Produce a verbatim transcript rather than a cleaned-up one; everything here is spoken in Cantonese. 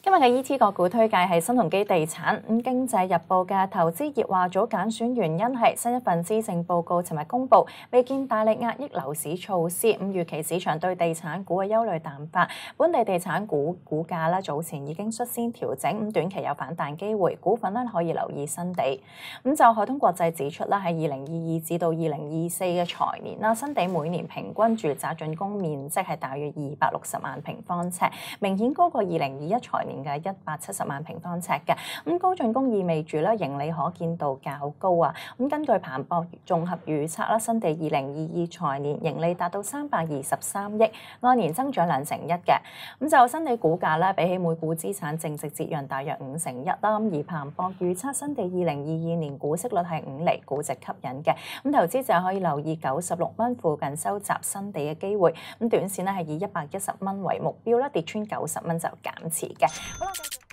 今日嘅 E T 個股推介係新鴻基地產。咁經濟日報嘅投資熱話組揀選原因係新一份施政報告尋日公布，未見大力壓抑樓市措施。咁預期市場對地產股嘅憂慮淡化，本地地產股股價咧早前已經率先調整，咁短期有反彈機會，股份咧可以留意新地。咁就海通國際指出啦，喺二零二二至到二零二四嘅財年啦，新地每年平均住宅竣工面積係大約二百六十萬平方尺，明顯高過二零二一財年嘅一百七十萬平方尺嘅。咁高竣工意味住咧盈利可見度較高啊。咁根據彭博綜合預測啦，新地二零二二財年盈利達到三百二十三億，按年增長兩成一嘅。咁就新地股價咧，比起每股資產淨值折讓大約五成一啦。而彭博預測新地二零二二年股息率係五厘，估值吸引嘅。咁投資者可以留意九十六蚊附近收集新地嘅機會。咁短線咧係以一百一十蚊為目標啦，跌穿九十蚊就減持嘅。好啦。